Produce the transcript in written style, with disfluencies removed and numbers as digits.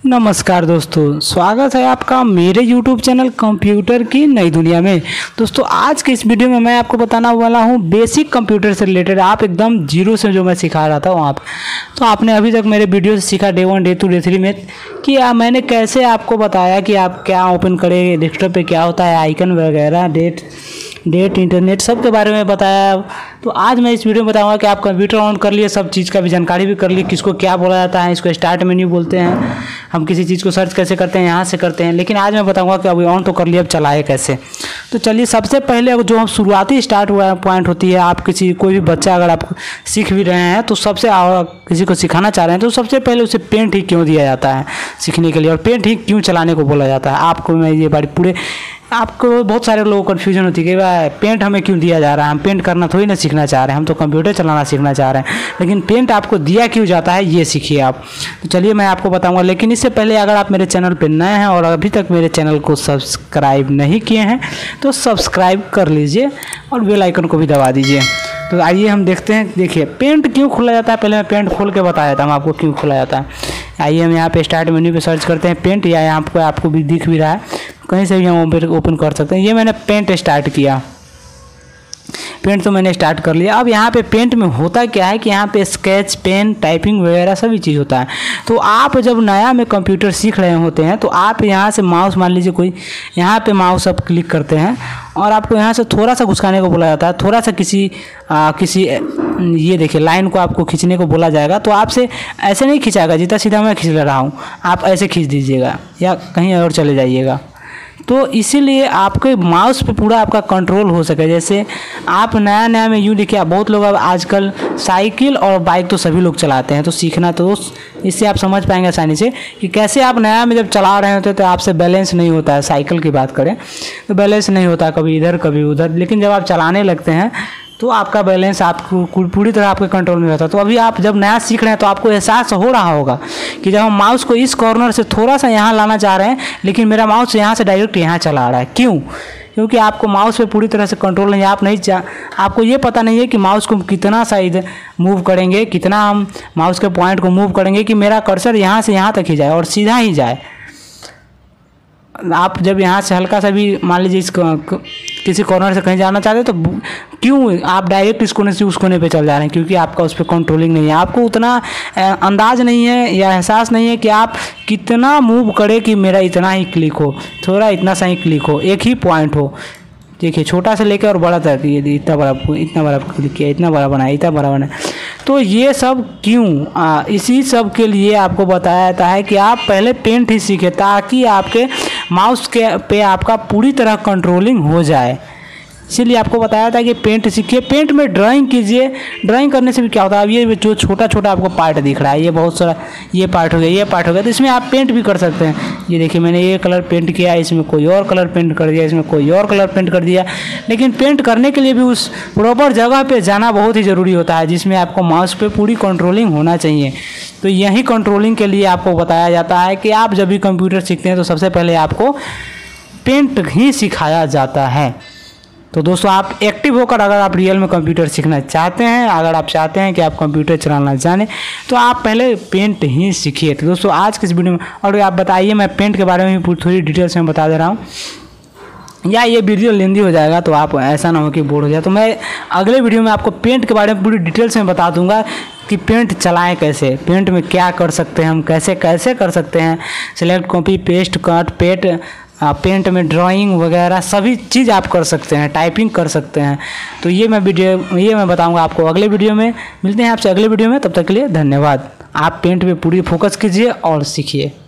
नमस्कार दोस्तों, स्वागत है आपका मेरे YouTube चैनल कंप्यूटर की नई दुनिया में। दोस्तों आज के इस वीडियो में मैं आपको बताना वाला हूं बेसिक कंप्यूटर से रिलेटेड, आप एकदम जीरो से जो मैं सिखा रहा था वहाँ पे। तो आपने अभी तक मेरे वीडियो से सीखा डे 1 डे 2 डे 3 में कि मैंने कैसे आपको बताया कि आप क्या ओपन करें, डेस्कटॉप पे क्या होता है, आइकन वगैरह, डेट इंटरनेट सब के बारे में बताया। तो आज मैं इस वीडियो में बताऊंगा कि आप कंप्यूटर ऑन कर लिए, सब चीज़ का भी जानकारी भी कर लिए, किसको क्या बोला जाता है, इसको स्टार्ट मेन्यू बोलते हैं, हम किसी चीज़ को सर्च कैसे करते हैं, यहाँ से करते हैं। लेकिन आज मैं बताऊंगा कि अभी ऑन तो कर लिया, अब चलाए कैसे। तो चलिए, सबसे पहले जो हम शुरुआती स्टार्ट पॉइंट होती है, आप कोई भी बच्चा अगर आप सीख भी रहे हैं तो सबसे किसी को सिखाना चाह रहे हैं तो सबसे पहले उसे पेंट ही क्यों दिया जाता है सीखने के लिए, और पेंट ही क्यों चलाने को बोला जाता है। आपको मैं ये बारी पूरे आपको बहुत सारे लोगों को कन्फ्यूजन होती है कि भाई पेंट हमें क्यों दिया जा रहा है, हम पेंट करना थोड़ी ना सीखना चाह रहे हैं, हम तो कंप्यूटर चलाना सीखना चाह रहे हैं। लेकिन पेंट आपको दिया क्यों जाता है ये सीखिए आप। तो चलिए मैं आपको बताऊंगा। लेकिन इससे पहले अगर आप मेरे चैनल पर नए हैं और अभी तक मेरे चैनल को सब्सक्राइब नहीं किए हैं तो सब्सक्राइब कर लीजिए और बेल आइकन को भी दबा दीजिए। तो आइए हम देखते हैं। देखिए पेंट क्यों खोला जाता है, पहले मैं पेंट खोल के बताया था हम आपको क्यों खोला जाता है। आइए हम यहाँ पे स्टार्ट मेन्यू पे सर्च करते हैं पेंट, या यहाँ पे आपको भी दिख भी रहा है, कहीं से भी हम ओपन कर सकते हैं। ये मैंने पेंट स्टार्ट किया, पेंट तो मैंने स्टार्ट कर लिया। अब यहाँ पे पेंट में होता क्या है कि यहाँ पे स्केच, पेन, टाइपिंग वगैरह सभी चीज़ होता है। तो आप जब नया में कंप्यूटर सीख रहे होते हैं तो आप यहाँ से माउस, मान लीजिए कोई यहाँ पे माउस आप क्लिक करते हैं और आपको यहाँ से थोड़ा सा घुसकाने को बोला जाता है, थोड़ा सा किसी ये देखिए लाइन को आपको खींचने को बोला जाएगा। तो आपसे ऐसे नहीं खींचाएगा जितना सीधा मैं खींच ले रहा हूँ, आप ऐसे खींच दीजिएगा या कहीं और चले जाइएगा। तो इसीलिए आपके माउस पे पूरा आपका कंट्रोल हो सके। जैसे आप नया में यूँ देखिए, बहुत लोग अब आजकल साइकिल और बाइक तो सभी लोग चलाते हैं, तो सीखना तो इससे आप समझ पाएंगे आसानी से कि कैसे आप नया में जब चला रहे होते हैं तो आपसे बैलेंस नहीं होता है। साइकिल की बात करें तो बैलेंस नहीं होता, कभी इधर कभी उधर। लेकिन जब आप चलाने लगते हैं तो आपका बैलेंस आपको पूरी तरह आपके कंट्रोल में रहता है। तो अभी आप जब नया सीख रहे हैं तो आपको एहसास हो रहा होगा कि जब हम माउस को इस कॉर्नर से थोड़ा सा यहाँ लाना चाह रहे हैं लेकिन मेरा माउस यहाँ से डायरेक्ट यहाँ चला रहा है। क्यों? क्योंकि आपको माउस पे पूरी तरह से कंट्रोल नहीं है। आपको ये पता नहीं है कि माउस को कितना सा इधर मूव करेंगे, कितना हम माउस के पॉइंट को मूव करेंगे कि मेरा कर्सर यहाँ से यहाँ तक ही जाए और सीधा ही जाए। आप जब यहाँ से हल्का सा भी मान लीजिए किसी कॉर्नर से कहीं जाना चाहते हैं तो क्यों आप डायरेक्ट इस कोने से उस कोने पे चल जा रहे हैं? क्योंकि आपका उस पर कंट्रोलिंग नहीं है, आपको उतना अंदाज नहीं है या एहसास नहीं है कि आप कितना मूव करें कि मेरा इतना ही क्लिक हो, थोड़ा इतना सा ही क्लिक हो, एक ही पॉइंट हो। देखिए छोटा से लेकर और बड़ा तक, ये इतना बड़ा क्लिक किया, इतना बड़ा बनाया, इतना बड़ा बनाया। तो ये सब क्यों? इसी सब के लिए आपको बताया जाता है कि आप पहले पेंट ही सीखें ताकि आपके माउस पे आपका पूरी तरह कंट्रोलिंग हो जाए। इसीलिए आपको बताया था कि पेंट सीखिए, पेंट में ड्राइंग कीजिए। ड्राइंग करने से भी क्या होता है, अब ये जो छोटा छोटा आपको पार्ट दिख रहा है, ये बहुत सारा ये पार्ट हो गया, ये पार्ट हो गया, तो इसमें आप पेंट भी कर सकते हैं। ये देखिए मैंने ये कलर पेंट किया, इसमें कोई और कलर पेंट कर दिया, इसमें कोई और कलर पेंट कर दिया। लेकिन पेंट करने के लिए भी उस प्रॉपर जगह पर जाना बहुत ही ज़रूरी होता है जिसमें आपको माउस पर पूरी कंट्रोलिंग होना चाहिए। तो यही कंट्रोलिंग के लिए आपको बताया जाता है कि आप जब भी कंप्यूटर सीखते हैं तो सबसे पहले आपको पेंट ही सिखाया जाता है। तो दोस्तों आप एक्टिव होकर अगर आप रियल में कंप्यूटर सीखना चाहते हैं, अगर आप चाहते हैं कि आप कंप्यूटर चलाना जाने तो आप पहले पेंट ही सीखिए। तो दोस्तों आज के इस वीडियो में और आप बताइए, मैं पेंट के बारे में भी थोड़ी डिटेल्स में बता दे रहा हूँ, या ये वीडियो लेंदी हो जाएगा तो आप ऐसा ना हो कि बोर हो जाए। तो मैं अगले वीडियो में आपको पेंट के बारे में पूरी डिटेल्स में बता दूंगा कि पेंट चलाएं कैसे, पेंट में क्या कर सकते हैं हम, कैसे कैसे कर सकते हैं, select, copy, paste, cut, paint में ड्राइंग वगैरह सभी चीज़ आप कर सकते हैं, टाइपिंग कर सकते हैं। तो ये मैं बताऊंगा आपको अगले वीडियो में। मिलते हैं आपसे अगले वीडियो में, तब तक के लिए धन्यवाद। आप पेंट पे पूरी फोकस कीजिए और सीखिए।